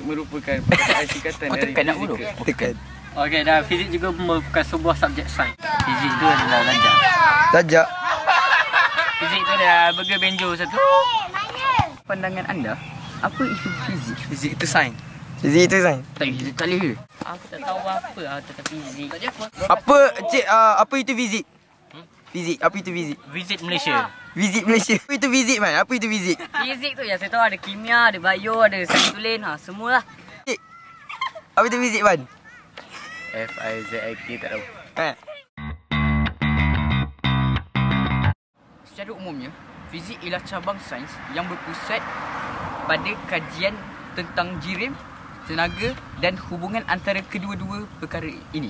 merupakan perkataan singkatan dari fizikal. Tekan. Okey, dan fizik juga merupakan sebuah subjek sains. Fizik itu adalah lajak. Lajak. Fizik itu adalah burger benjo satu. Pandangan anda, apa itu fizik? Fizik itu sains. Fizik itu sains. Tak boleh ke? Aku tak tahu apa tentang fizik. Apa cik apa itu fizik? Fizik, apa itu fizik? Visit Malaysia. Visit Malaysia. Apa itu fizik man? Apa itu fizik? Fizik tu yang saya tahu ada kimia, ada bio, ada sains tulen, semualah. Cik. Apa itu fizik man? FIZIK tak tahu. Secara umumnya, fizik ialah cabang sains yang berpusat pada kajian tentang jirim, tenaga dan hubungan antara kedua-dua perkara ini.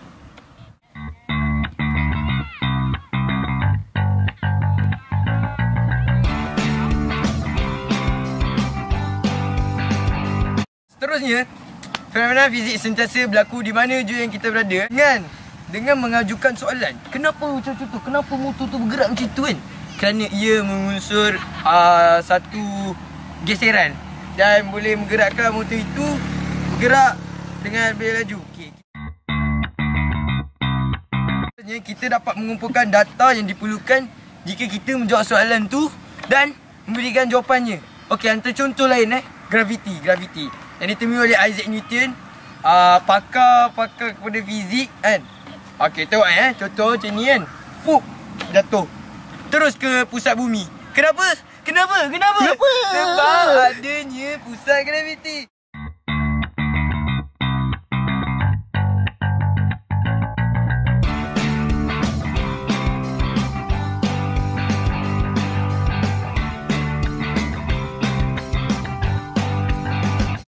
Seterusnya, fenomena fizik sentiasa berlaku di mana je yang kita berada dengan mengajukan soalan. Kenapa macam tu? Kenapa motor tu bergerak macam tu kan? Kerana ia mengunsur satu geseran dan boleh menggerakkan motor itu bergerak dengan lebih laju. Okey. Kita dapat mengumpulkan data yang diperlukan jika kita menjawab soalan tu dan memberikan jawapannya. Okey, antara contoh lain graviti. Yang ditemui oleh Isaac Newton, pakar kepada fizik kan. Okey, tengok contoh macam ni kan. Fup, jatuh. Terus ke pusat bumi. Kenapa? Sebab adanya pusat graviti.